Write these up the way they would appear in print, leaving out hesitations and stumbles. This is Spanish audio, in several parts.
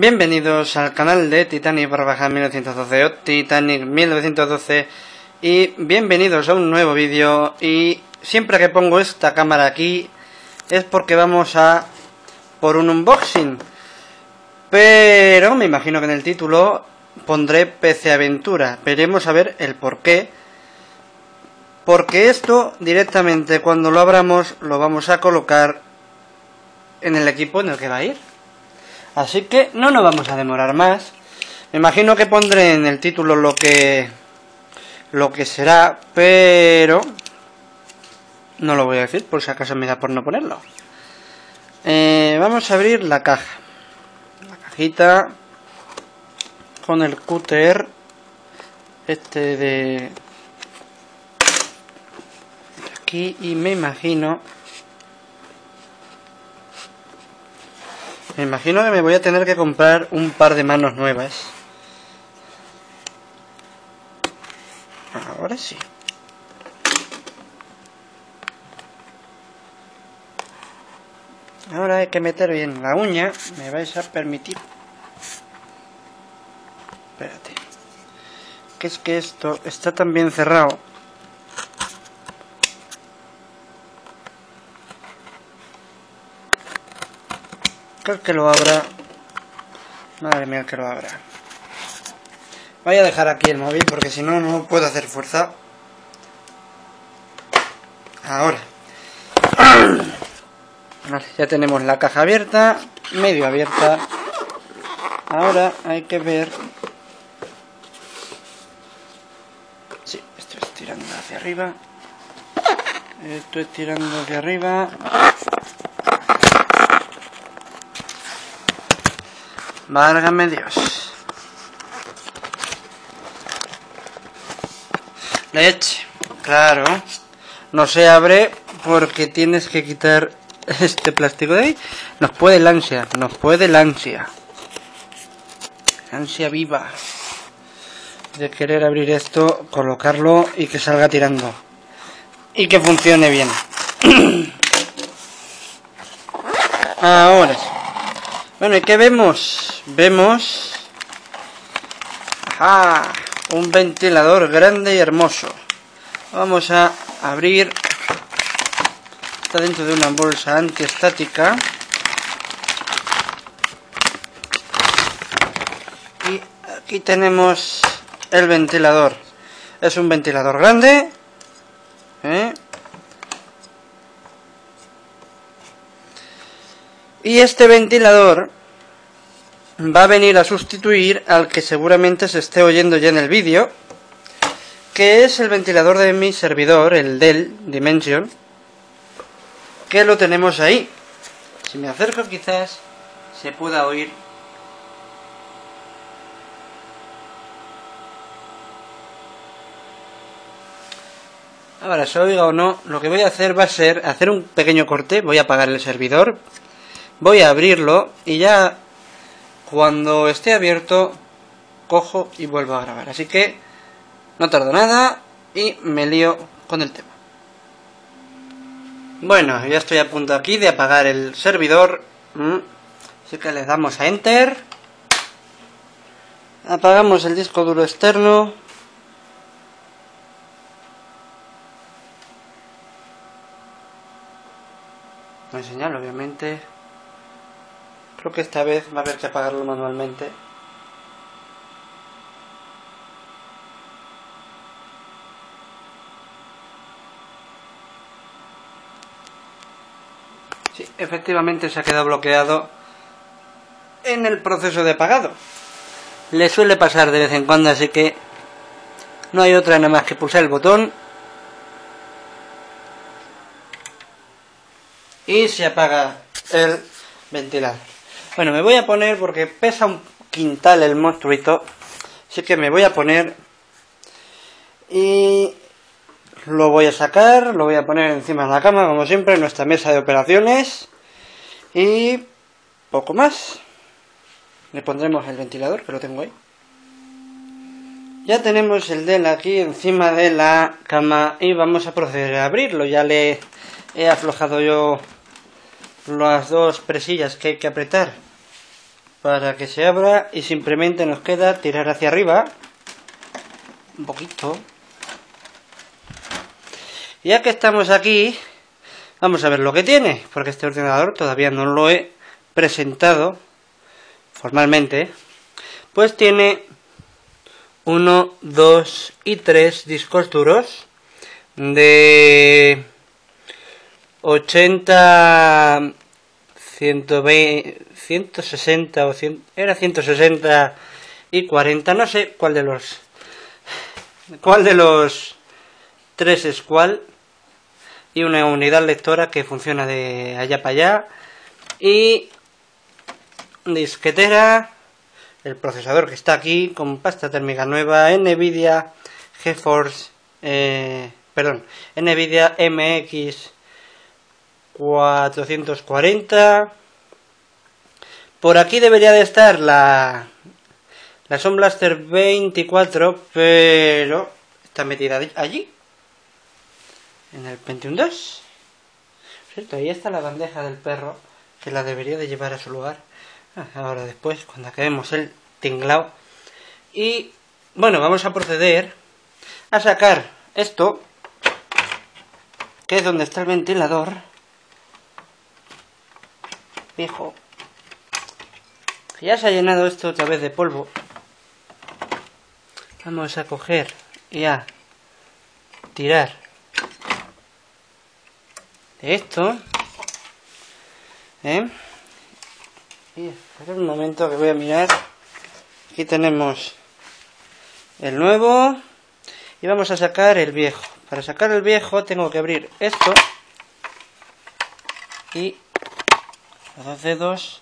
Bienvenidos al canal de Titanic/1912 o Titanic 1912 y bienvenidos a un nuevo vídeo. Y siempre que pongo esta cámara aquí es porque vamos a por un unboxing, pero me imagino que en el título pondré PC Aventura. Veremos a ver el porqué, porque esto directamente cuando lo abramos lo vamos a colocar en el equipo en el que va a ir. Así que no nos vamos a demorar más. Me imagino que pondré en el título lo que será, pero no lo voy a decir por si acaso me da por no ponerlo. Vamos a abrir la caja. La cajita con el cúter de aquí, y me imagino que me voy a tener que comprar un par de manos nuevas. Ahora sí. Ahora hay que meter bien la uña. ¿Me vais a permitir? Espérate. Que es que esto está tan bien cerrado. Que el que lo abra... Madre mía, el que lo abra. Voy a dejar aquí el móvil porque si no, no puedo hacer fuerza. Ahora. Vale, ya tenemos la caja abierta, medio abierta. Ahora hay que ver... Sí, esto es tirando hacia arriba. Esto es tirando hacia arriba. Válgame Dios. Leche. Claro. No se abre porque tienes que quitar este plástico de ahí. Nos puede la ansia. Nos puede la ansia. Ansia viva. De querer abrir esto, colocarlo y que salga tirando. Y que funcione bien. Ahora sí. Bueno, ¿y qué vemos? Vemos... ¡Ajá! Un ventilador grande y hermoso. Vamos a abrir. Está dentro de una bolsa antiestática. Y aquí tenemos el ventilador. Es un ventilador grande. Y este ventilador va a venir a sustituir al que seguramente se esté oyendo ya en el vídeo, que es el ventilador de mi servidor, el Dell Dimension, que lo tenemos ahí. Si me acerco quizás se pueda oír. Ahora, se oiga o no, lo que voy a hacer va a ser hacer un pequeño corte. Voy a apagar el servidor. Voy a abrirlo y ya cuando esté abierto cojo y vuelvo a grabar. Así que no tardo nada y me lío con el tema. Bueno, ya estoy a punto aquí de apagar el servidor. Así que le damos a Enter. Apagamos el disco duro externo. No hay señal, obviamente. Creo que esta vez va a haber que apagarlo manualmente. Sí, efectivamente se ha quedado bloqueado en el proceso de apagado. Le suele pasar de vez en cuando, así que no hay otra nada más que pulsar el botón y se apaga el ventilador. Bueno, me voy a poner porque pesa un quintal el monstruito, así que me voy a poner y lo voy a sacar, lo voy a poner encima de la cama, como siempre, en nuestra mesa de operaciones, y poco más. Le pondremos el ventilador, que lo tengo ahí. Ya tenemos el Dell aquí encima de la cama y vamos a proceder a abrirlo. Ya le he aflojado yo las dos presillas que hay que apretar para que se abra y simplemente nos queda tirar hacia arriba un poquito. Ya que estamos aquí, vamos a ver lo que tiene, porque este ordenador todavía no lo he presentado formalmente. Pues tiene 1, 2 y 3 discos duros de 80, 120, 160 o 100, era 160 y 40, no sé cuál de los tres es cuál, y una unidad lectora que funciona de allá para allá, y disquetera, el procesador que está aquí con pasta térmica nueva, NVIDIA GeForce, NVIDIA MX 440. Por aquí debería de estar la Sound Blaster 24, pero está metida allí, en el Pentium 2. Cierto, ahí está la bandeja del perro, que la debería de llevar a su lugar. Ahora después, cuando acabemos el tinglao. Y bueno, vamos a proceder a sacar esto, que es donde está el ventilador viejo. Ya se ha llenado esto otra vez de polvo. Vamos a coger y a tirar de esto. Y espera un momento que voy a mirar. Aquí tenemos el nuevo y vamos a sacar el viejo. Para sacar el viejo tengo que abrir esto y los dos dedos.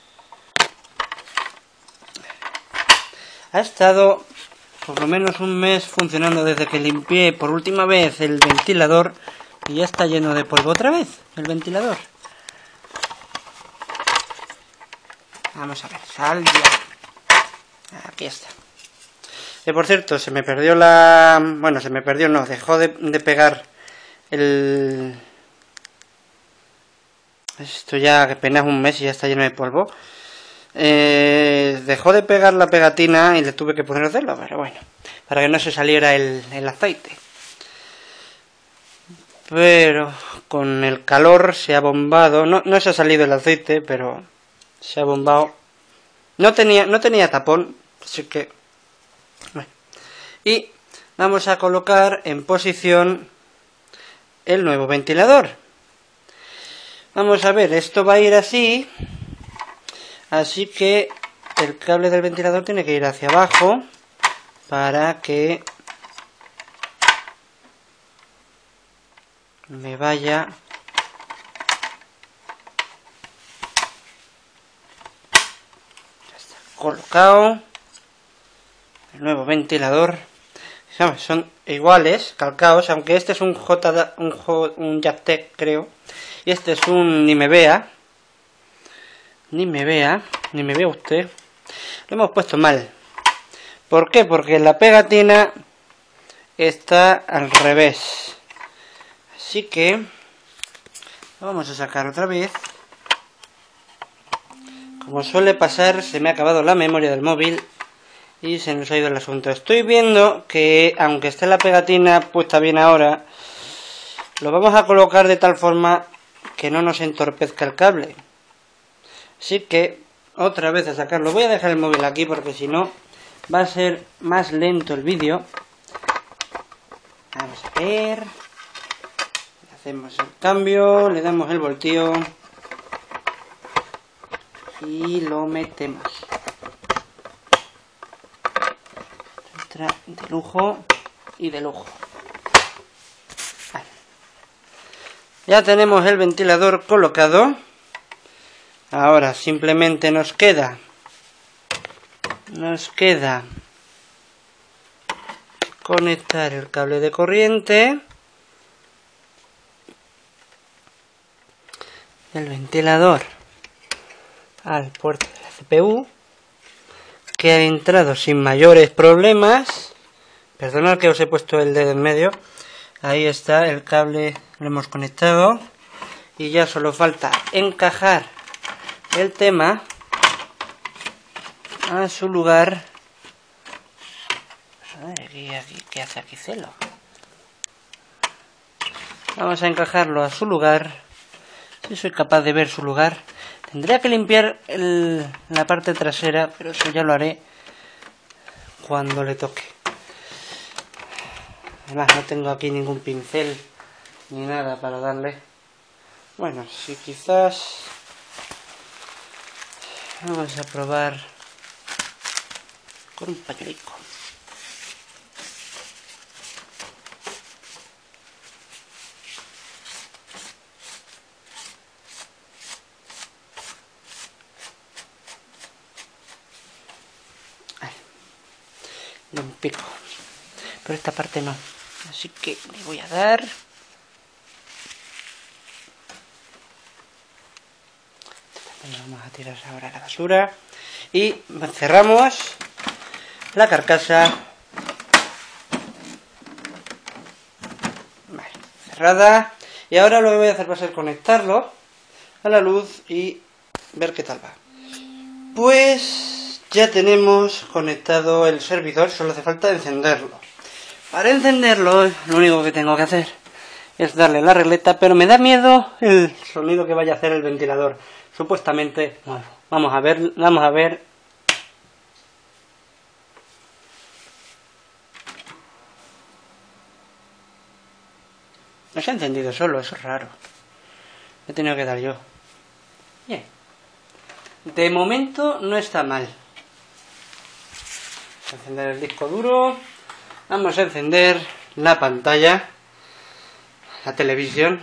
Ha estado por lo menos un mes funcionando desde que limpié por última vez el ventilador y ya está lleno de polvo otra vez el ventilador. Vamos a ver, sal ya. Aquí está. Por cierto, se me perdió bueno, se me perdió, no, dejó de pegar el... Esto ya que apenas un mes y ya está lleno de polvo. Dejó de pegar la pegatina y le tuve que poner celo, pero bueno, para que no se saliera el aceite. Pero con el calor se ha bombado, no se ha salido el aceite, pero se ha bombado. No tenía tapón, así que bueno. Y vamos a colocar en posición el nuevo ventilador. Vamos a ver, esto va a ir así. Así que el cable del ventilador tiene que ir hacia abajo para que me vaya colocado el nuevo ventilador. Son iguales, calcados, aunque este es un Jacktech, creo, y este es un ni me vea usted. Lo hemos puesto mal. ¿Por qué? Porque la pegatina está al revés. Así que lo vamos a sacar otra vez. Como suele pasar, se me ha acabado la memoria del móvil y se nos ha ido el asunto. Estoy viendo que, aunque esté la pegatina puesta bien ahora, lo vamos a colocar de tal forma que no nos entorpezca el cable. Así que, otra vez a sacarlo. Voy a dejar el móvil aquí porque si no va a ser más lento el vídeo. Vamos a ver. Hacemos el cambio, le damos el voltio y lo metemos. Entra de lujo y de lujo. Vale. Ya tenemos el ventilador colocado. Ahora simplemente nos queda conectar el cable de corriente del ventilador al puerto de la CPU, que ha entrado sin mayores problemas. Perdonad que os he puesto el dedo en medio. Ahí está el cable, lo hemos conectado y ya solo falta encajar el tema a su lugar. ¿Qué hace aquí Celo? Vamos a encajarlo a su lugar. Si soy capaz de ver su lugar. Tendría que limpiar la parte trasera, pero eso ya lo haré cuando le toque. Además no tengo aquí ningún pincel ni nada para darle. Bueno, sí, quizás vamos a probar con un pañuelico. De un pico, pero esta parte no, así que le voy a dar. Vamos a tirar ahora a la basura y cerramos la carcasa. Vale, cerrada. Y ahora lo que voy a hacer va a ser conectarlo a la luz y ver qué tal va. Pues ya tenemos conectado el servidor, solo hace falta encenderlo. Para encenderlo, lo único que tengo que hacer es darle la regleta, pero me da miedo el sonido que vaya a hacer el ventilador. Supuestamente nuevo. Vamos a ver. No se ha encendido solo, eso es raro. He tenido que dar yo. Bien. De momento no está mal. Vamos a encender el disco duro. Vamos a encender la pantalla, la televisión.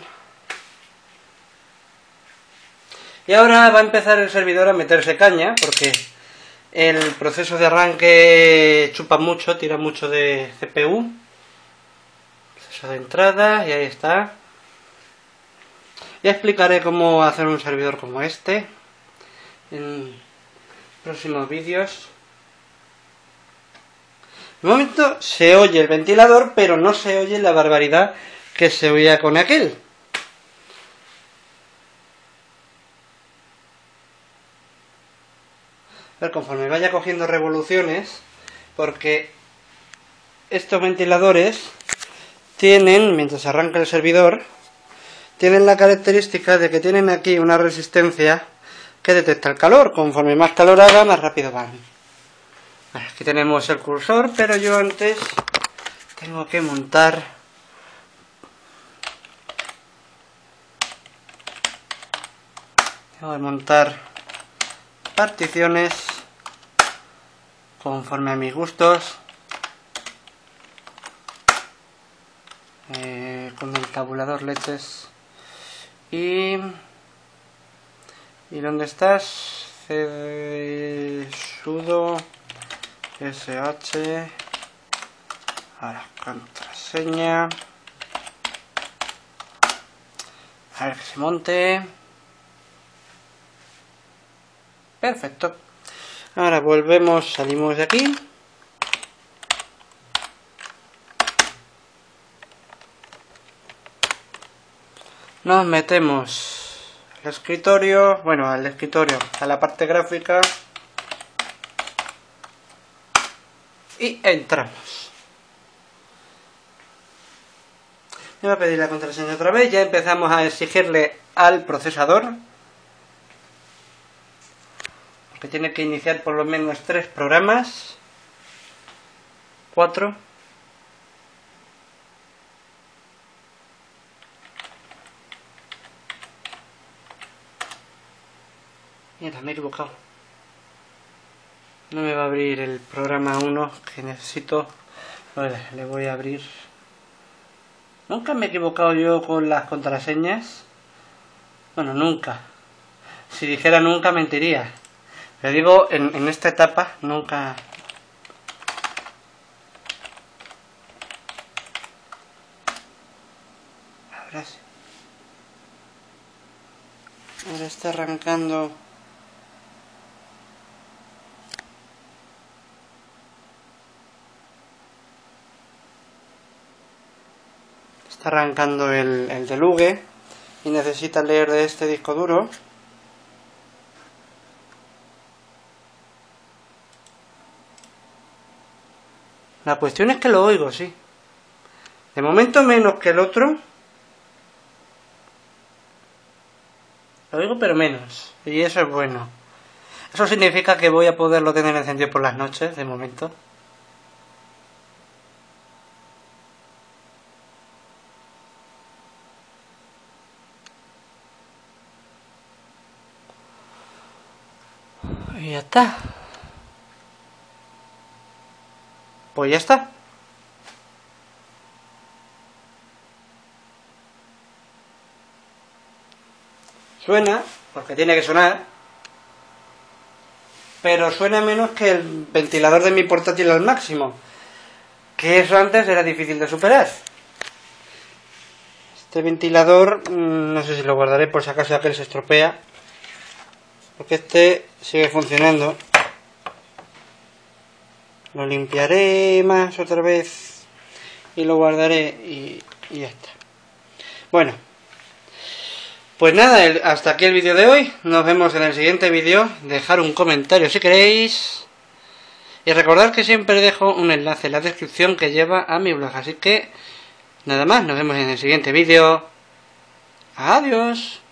Y ahora va a empezar el servidor a meterse caña, porque el proceso de arranque chupa mucho, tira mucho de CPU. Proceso de entrada, y ahí está. Ya explicaré cómo hacer un servidor como este en próximos vídeos. De momento se oye el ventilador, pero no se oye la barbaridad que se oía con aquel. A ver, conforme vaya cogiendo revoluciones, porque estos ventiladores tienen, mientras arranca el servidor, tienen la característica de que tienen aquí una resistencia que detecta el calor. Conforme más calor haga, más rápido van. Aquí tenemos el cursor, pero yo antes tengo que montar particiones conforme a mis gustos, con el tabulador leches. ¿Y dónde estás? Sudo sh, ahora contraseña, a ver que se monte. Perfecto. Ahora volvemos, salimos de aquí. Nos metemos al escritorio, a la parte gráfica. Y entramos. Me va a pedir la contraseña otra vez. Ya empezamos a exigirle al procesador, porque tiene que iniciar por lo menos 3 programas. 4. Mira, me he equivocado. No me va a abrir el programa 1 que necesito. Vale, le voy a abrir. Nunca me he equivocado yo con las contraseñas. Bueno, nunca. Si dijera nunca, mentiría. Pero digo, en esta etapa, nunca. Ahora sí. Ahora está arrancando. Está arrancando el delugue y necesita leer de este disco duro. La cuestión es que lo oigo, sí. De momento menos que el otro. Lo oigo pero menos. Y eso es bueno. Eso significa que voy a poderlo tener encendido por las noches, de momento. Y ya está. Pues ya está. Suena, porque tiene que sonar, pero suena menos que el ventilador de mi portátil al máximo, que eso antes era difícil de superar. Este ventilador, no sé si lo guardaré por si acaso aquel se estropea, porque este sigue funcionando. Lo limpiaré más otra vez y lo guardaré y ya está. Bueno, pues nada, hasta aquí el vídeo de hoy. Nos vemos en el siguiente vídeo. Dejar un comentario si queréis. Y recordad que siempre dejo un enlace en la descripción que lleva a mi blog. Así que nada más, nos vemos en el siguiente vídeo. Adiós.